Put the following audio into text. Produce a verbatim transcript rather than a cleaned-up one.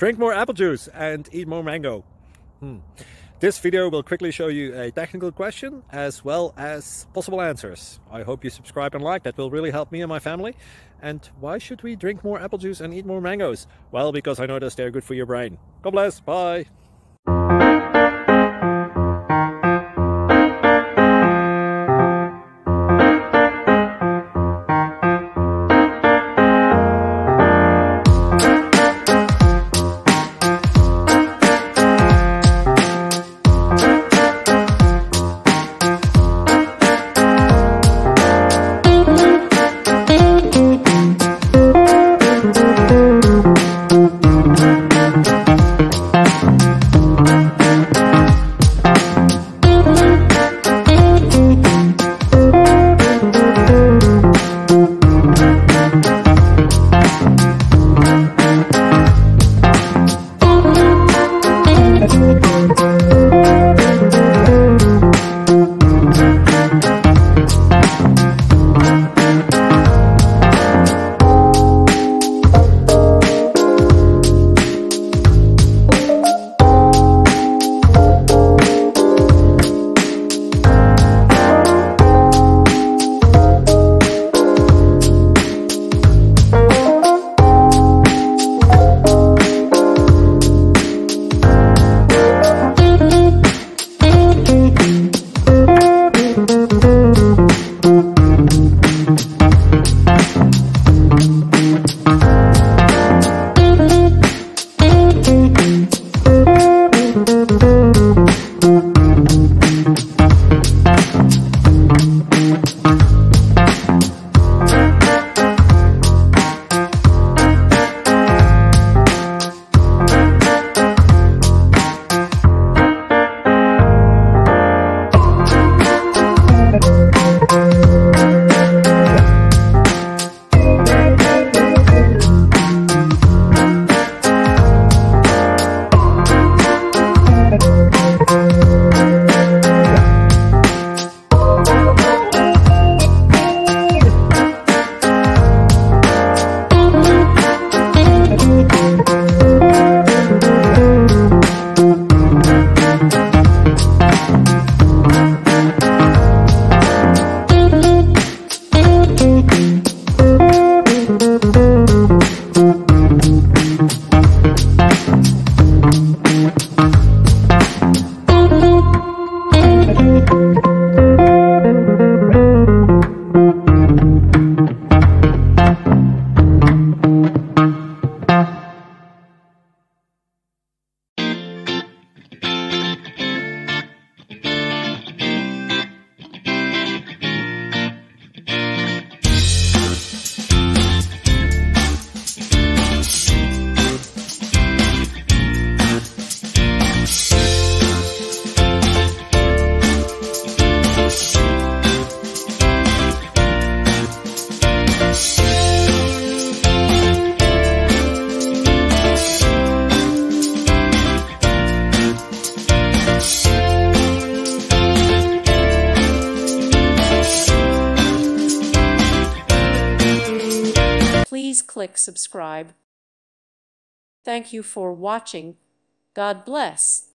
Drink more apple juice and eat more mango. Hmm. This video will quickly show you a technical question as well as possible answers. I hope you subscribe and like, that will really help me and my family. And why should we drink more apple juice and eat more mangoes? Well, because I noticed they're good for your brain. God bless, bye! Please click subscribe. Thank you for watching. God bless.